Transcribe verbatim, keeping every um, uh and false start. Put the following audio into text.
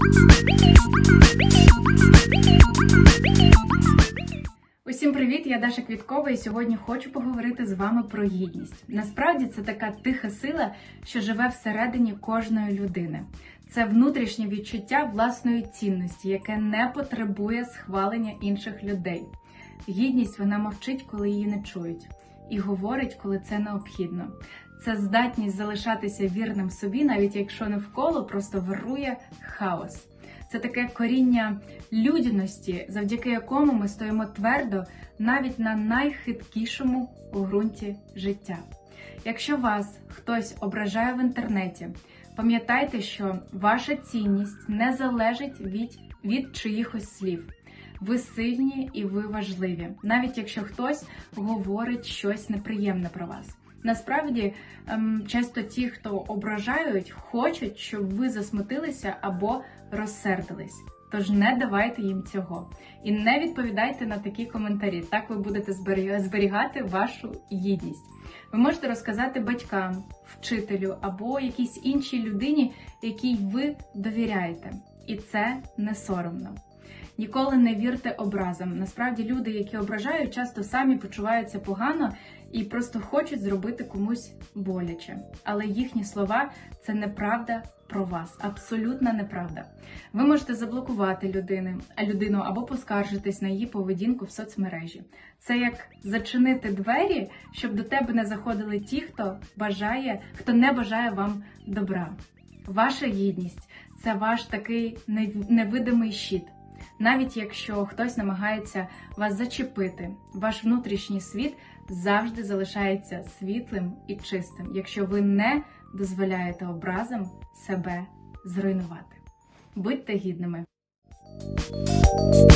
Усім привіт! Я Даша Квіткова і сьогодні хочу поговорити з вами про гідність. Насправді це така тиха сила, що живе всередині кожної людини. Це внутрішнє відчуття власної цінності, яке не потребує схвалення інших людей. Гідність, вона мовчить, коли її не чують, і говорить, коли це необхідно. Це здатність залишатися вірним собі, навіть якщо навколо просто вирує хаос. Це таке коріння людяності, завдяки якому ми стоїмо твердо навіть на найхиткішому у ґрунті життя. Якщо вас хтось ображає в інтернеті, пам'ятайте, що ваша цінність не залежить від, від чиїхось слів. Ви сильні і ви важливі, навіть якщо хтось говорить щось неприємне про вас. Насправді, часто ті, хто ображають, хочуть, щоб ви засмутилися або розсердились. Тож не давайте їм цього. І не відповідайте на такі коментарі. Так ви будете зберігати вашу гідність. Ви можете розказати батькам, вчителю або якійсь іншій людині, якій ви довіряєте. І це не соромно. Ніколи не вірте образам. Насправді люди, які ображають, часто самі почуваються погано і просто хочуть зробити комусь боляче. Але їхні слова – це неправда про вас. Абсолютна неправда. Ви можете заблокувати людину, а людину або поскаржитись на її поведінку в соцмережі. Це як зачинити двері, щоб до тебе не заходили ті, хто бажає, хто не бажає вам добра. Ваша гідність – це ваш такий невидимий щит. Навіть якщо хтось намагається вас зачепити, ваш внутрішній світ завжди залишається світлим і чистим, якщо ви не дозволяєте образам себе зруйнувати. Будьте гідними!